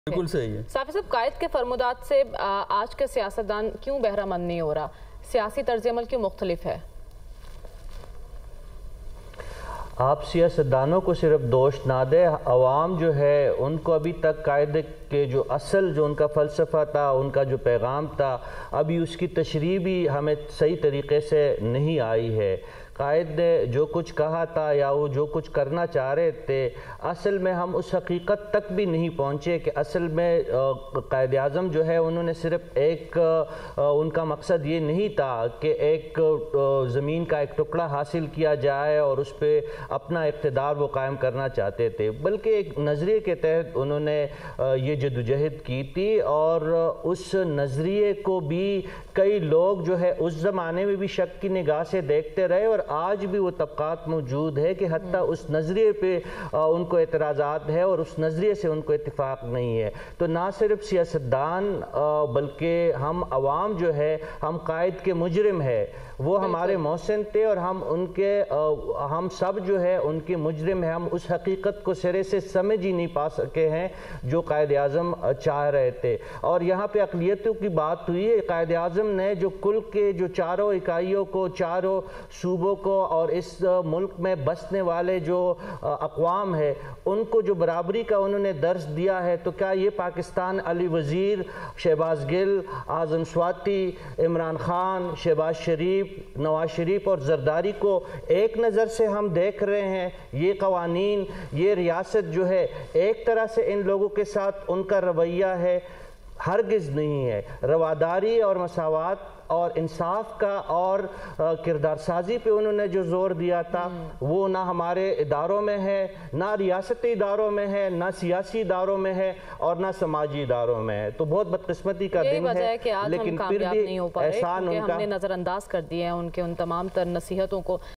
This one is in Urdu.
بالکل صحیح ہے صافی صاحب، قائد کے فرمودات سے آج کے سیاستدان کیوں بہرہ مند نہیں ہو رہا؟ سیاسی طرز عمل کیوں مختلف ہے؟ آپ سیاستدانوں کو صرف دوش نہ دے، عوام جو ہے ان کو ابھی تک قائد کے جو اصل جو ان کا فلسفہ تھا، ان کا جو پیغام تھا، ابھی اس کی تشریح بھی ہمیں صحیح طریقے سے نہیں آئی ہے۔ قائد نے جو کچھ کہا تھا یا وہ جو کچھ کرنا چاہ رہے تھے، اصل میں ہم اس حقیقت تک بھی نہیں پہنچے کہ اصل میں قائد اعظم جو ہے انہوں نے صرف ایک ان کا مقصد یہ نہیں تھا کہ ایک زمین کا ایک ٹکڑا حاصل کیا جائے اور اس پہ اپنا اقتدار وہ قائم کرنا چاہتے تھے، بلکہ ایک نظریے کے تحت انہوں نے یہ جدوجہد کی تھی، اور اس نظریے کو بھی کئی لوگ جو ہے اس زمانے میں بھی شک کی نگاہ سے دیکھتے رہے، اور آج بھی وہ طبقات موجود ہے کہ حتیٰ اس نظریے پہ ان کو اعتراضات ہے اور اس نظریے سے ان کو اتفاق نہیں ہے۔ تو نہ صرف سیاستدان بلکہ ہم عوام جو ہے، ہم قائد کے مجرم ہے، وہ ہمارے محسن تھے اور ہم سب جو ہے ان کے مجرم ہیں۔ ہم اس حقیقت کو سرے سے سمجھ ہی نہیں پا سکے ہیں جو قائد اعظم چاہ رہے تھے۔ اور یہاں پہ اقلیتوں کی بات ہوئی ہے، قائد اعظم نے جو کل کے جو چاروں اکائیوں کو، چاروں صوبوں کو اور اس ملک میں بسنے والے جو اقوام ہے ان کو جو برابری کا انہوں نے درس دیا ہے، تو کیا یہ پاکستان علی وزیر، شہباز گل، اعظم سواتی، عمران خان، شہباز شریف، نواز شریف اور زرداری کو ایک نظر سے ہم دیکھ رہے ہیں؟ یہ قوانین، یہ ریاست جو ہے ایک طرح سے ان لوگوں کے ساتھ ان کا رویہ ہے؟ ہرگز نہیں ہے۔ رواداری اور مساوات اور انصاف کا اور کردار سازی پہ انہوں نے جو زور دیا تھا، وہ نہ ہمارے اداروں میں ہے، نہ ریاستی اداروں میں ہے، نہ سیاسی اداروں میں ہے، اور نہ سماجی اداروں میں ہے۔ تو بہت بدقسمتی کا دن ہے، کہ آج ہم کامیاب نہیں ہو پا رہے کیونکہ ہم نے نظر انداز کر دیے ہیں ان کے ان تمام تر نصیحتوں کو۔